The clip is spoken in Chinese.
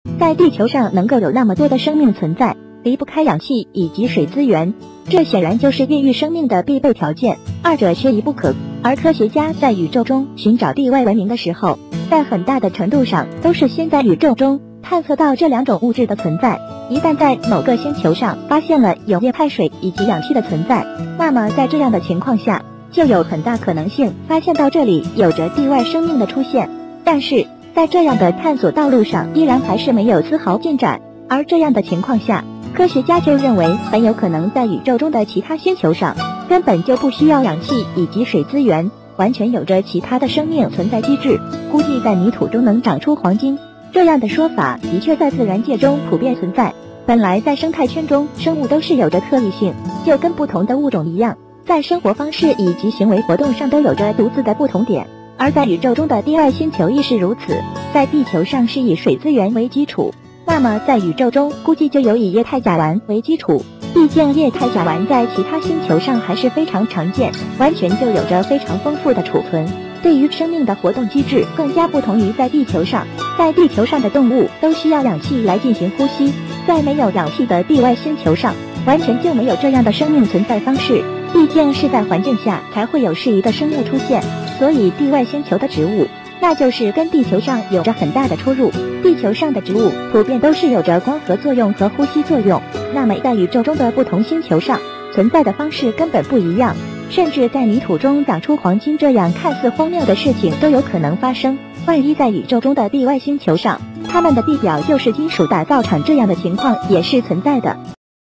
在地球上能够有那么多的生命存在，离不开氧气以及水资源，这显然就是孕育生命的必备条件，二者缺一不可。而科学家在宇宙中寻找地外文明的时候，在很大的程度上都是先在宇宙中探测到这两种物质的存在。一旦在某个星球上发现了有液态水以及氧气的存在，那么在这样的情况下，就有很大可能性发现到这里有着地外生命的出现。但是在这样的探索道路上依然还是没有丝毫进展，而这样的情况下，科学家就认为很有可能在宇宙中的其他星球上根本就不需要氧气以及水资源，完全有着其他的生命存在机制，估计在泥土中能长出黄金。这样的说法的确在自然界中普遍存在。本来在生态圈中，生物都是有着特异性，就跟不同的物种一样，在生活方式以及行为活动上都有着独自的不同点。而在宇宙中的地外星球亦是如此。在地球上是以水资源为基础，那么在宇宙中估计就有以液态甲烷为基础，毕竟液态甲烷在其他星球上还是非常常见，完全就有着非常丰富的储存。对于生命的活动机制更加不同于在地球上，在地球上的动物都需要氧气来进行呼吸，在没有氧气的地外星球上，完全就没有这样的生命存在方式，毕竟是在环境下才会有适宜的生物出现。所以地外星球的植物，那就是跟地球上有着很大的出入。地球上的植物普遍都是有着光合作用和呼吸作用，那么在宇宙中的不同星球上存在的方式根本不一样，甚至在泥土中长出黄金这样看似荒谬的事情都有可能发生。万一在宇宙中的地外星球上，它们的地表就是金属打造场，这样的情况也是存在的。